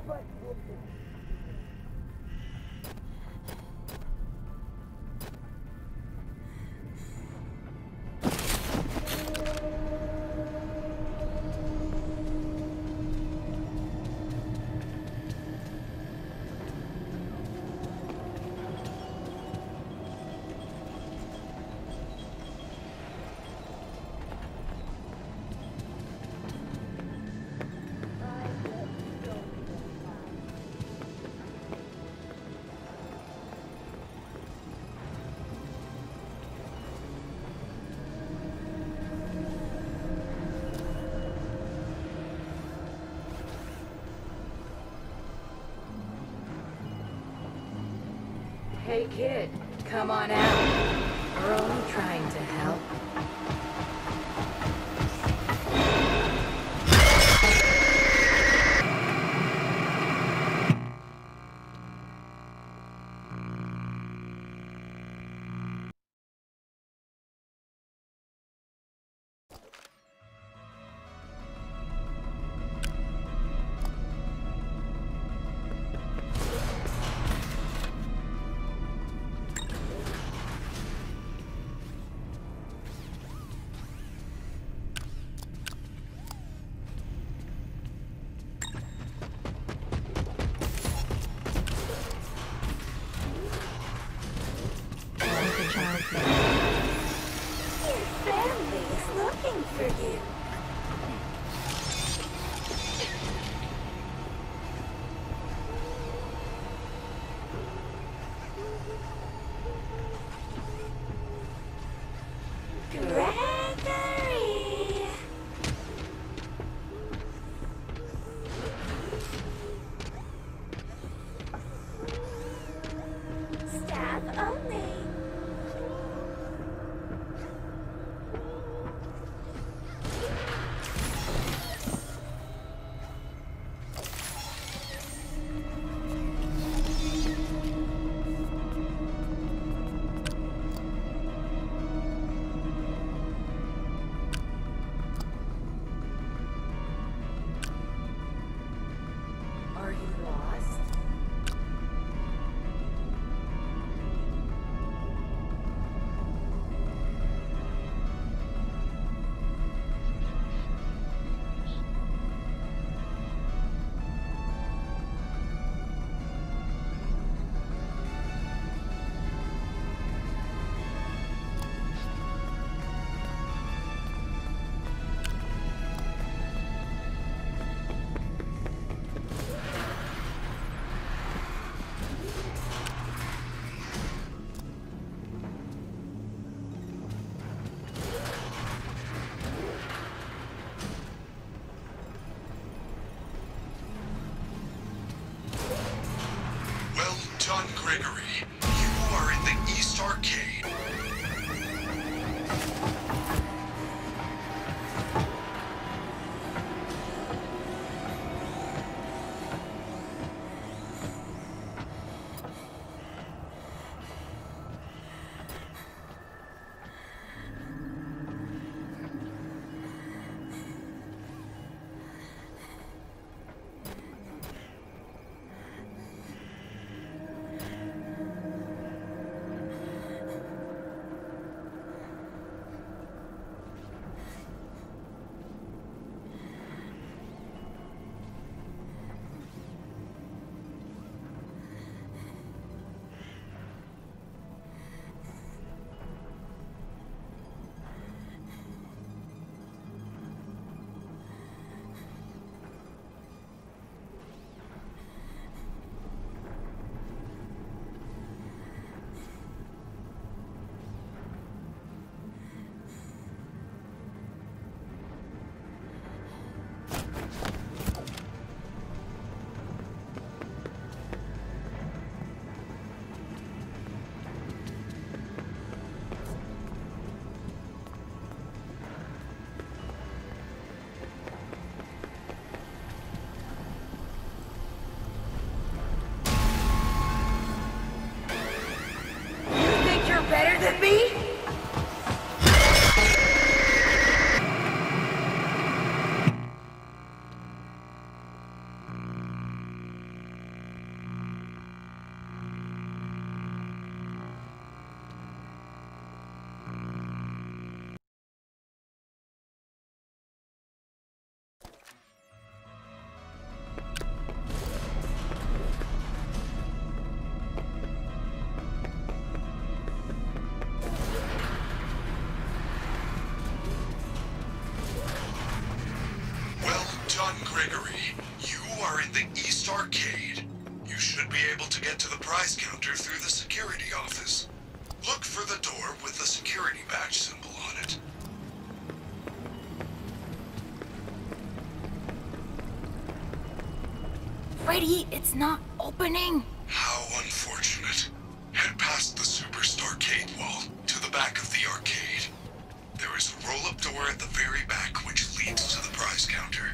Hey kid, come on out. We're only trying to help. Done, Gregory. You are in the East Arcade. Gregory, you are in the East Arcade. You should be able to get to the prize counter through the security office. Look for the door with the security badge symbol on it. Freddy, it's not opening. How unfortunate. Head past the Superstarcade wall to the back of the arcade. There is a roll-up door at the very back which leads to the prize counter.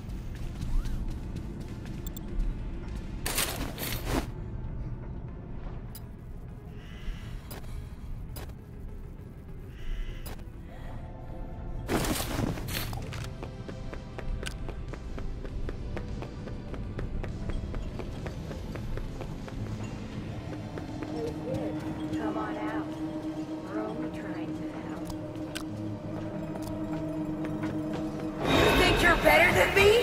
Come on out. We're only trying to help. You think you're better than me?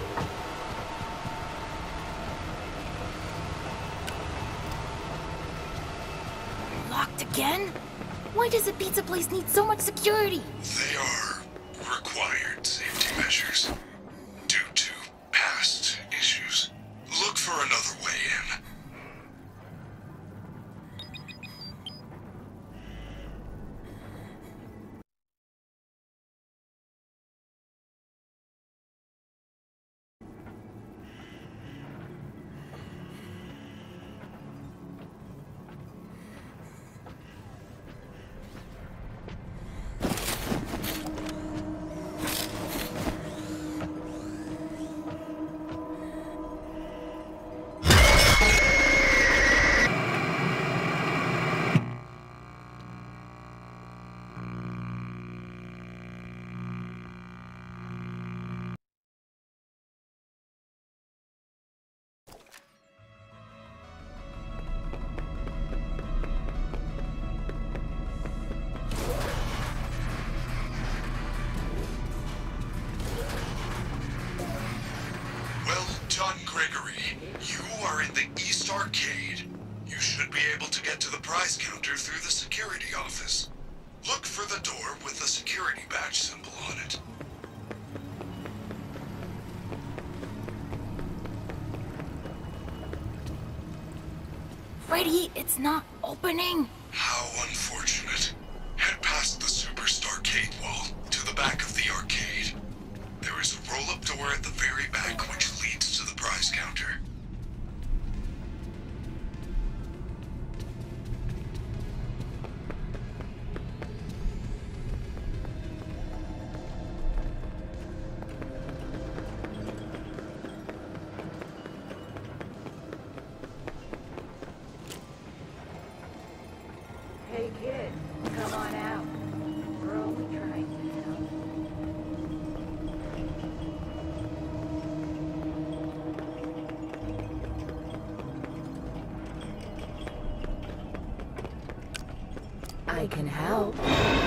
Locked again? Why does a pizza place need so much security? They are required safety measures due to past issues. Look for another way in. Done, Gregory. You are in the East Arcade. You should be able to get to the prize counter through the security office. Look for the door with the security badge symbol on it. Freddy, it's not opening. How unfortunate. Head past the Superstarcade wall to the back of the arcade. There is a roll-up door at the very back which leads to the prize counter. Hey kid, come on out. We're only trying to help. I can help.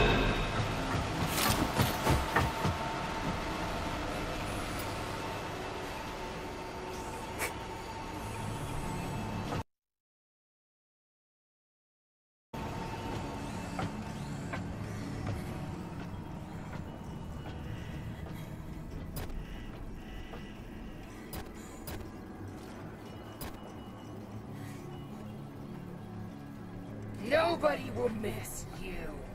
Nobody will miss you.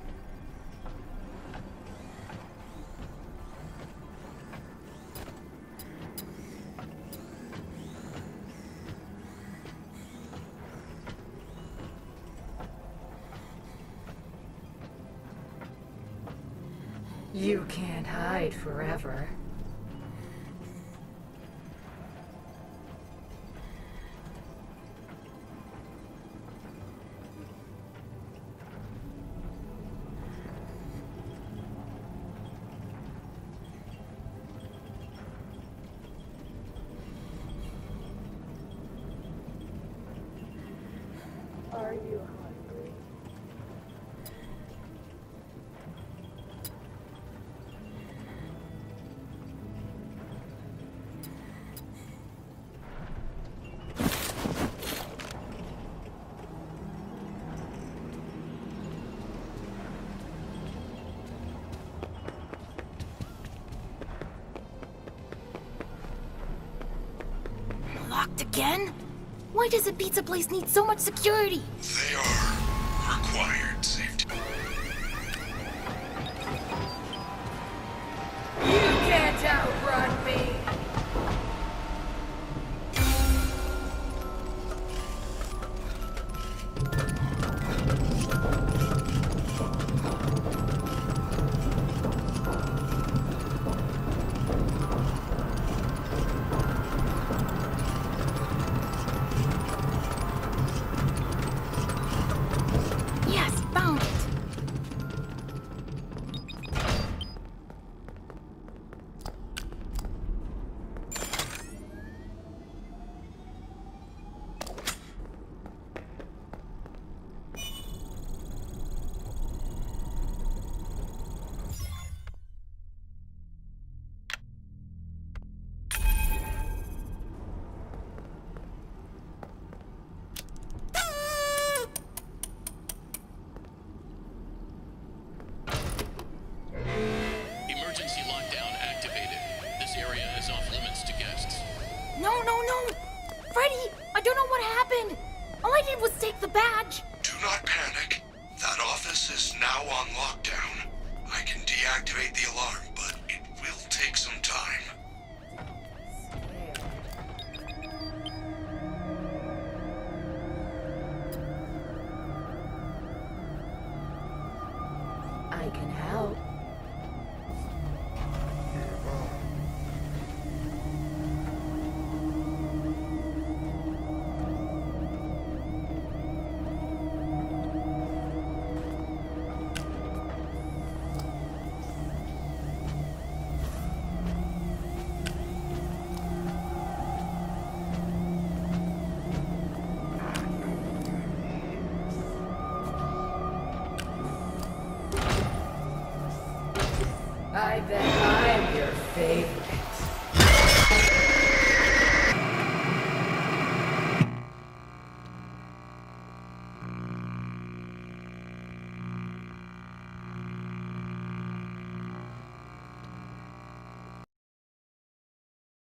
You can't hide forever. Are you hungry? Locked again? Why does a pizza place need so much security? They are required safety. You can't outrun me! Yes, found it. Emergency lockdown activated. This area is off limits to guests. No, no, no! Freddy, I don't know what happened. All I did was take the badge. Do not panic. That office is now on lockdown. I can deactivate the alarm, but it will take some time.